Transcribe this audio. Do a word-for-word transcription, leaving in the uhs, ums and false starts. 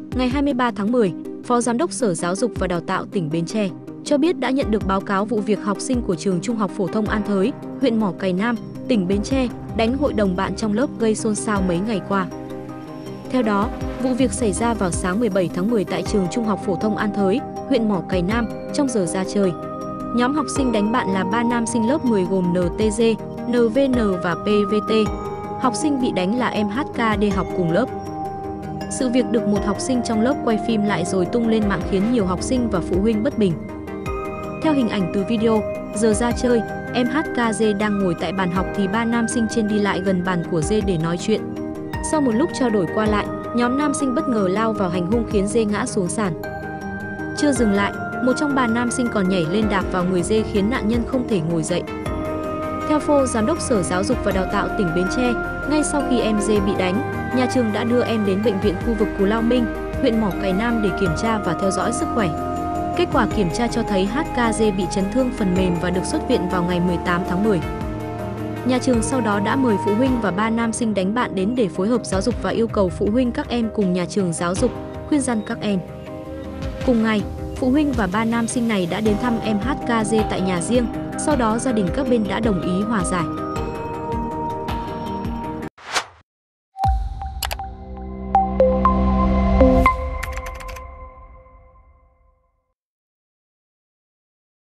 ngày hai mươi ba tháng mười, Phó Giám đốc Sở Giáo dục và Đào tạo tỉnh Bến Tre cho biết đã nhận được báo cáo vụ việc học sinh của trường Trung học phổ thông An Thới, huyện Mỏ Cày Nam, tỉnh Bến Tre đánh hội đồng bạn trong lớp gây xôn xao mấy ngày qua. Theo đó, vụ việc xảy ra vào sáng mười bảy tháng mười tại trường Trung học phổ thông An Thới, huyện Mỏ Cày Nam trong giờ ra chơi. Nhóm học sinh đánh bạn là ba nam sinh lớp mười gồm en tê giê, en vê en và pê vê tê. Học sinh bị đánh là em hát ca đê học cùng lớp. Sự việc được một học sinh trong lớp quay phim lại rồi tung lên mạng khiến nhiều học sinh và phụ huynh bất bình. Theo hình ảnh từ video, giờ ra chơi, em hát ca giê đang ngồi tại bàn học thì ba nam sinh trên đi lại gần bàn của Dê để nói chuyện. Sau một lúc trao đổi qua lại, nhóm nam sinh bất ngờ lao vào hành hung khiến Dê ngã xuống sàn. Chưa dừng lại, một trong ba nam sinh còn nhảy lên đạp vào người Dê khiến nạn nhân không thể ngồi dậy. Theo Phó Giám đốc Sở Giáo dục và Đào tạo tỉnh Bến Tre, ngay sau khi em Dê bị đánh, nhà trường đã đưa em đến bệnh viện khu vực Cù Lao Minh, huyện Mỏ Cày Nam để kiểm tra và theo dõi sức khỏe. Kết quả kiểm tra cho thấy hát ca giê bị chấn thương phần mềm và được xuất viện vào ngày mười tám tháng mười. Nhà trường sau đó đã mời phụ huynh và ba nam sinh đánh bạn đến để phối hợp giáo dục và yêu cầu phụ huynh các em cùng nhà trường giáo dục, khuyên răn các em. Cùng ngày, phụ huynh và ba nam sinh này đã đến thăm em hát ca giê tại nhà riêng, sau đó gia đình các bên đã đồng ý hòa giải.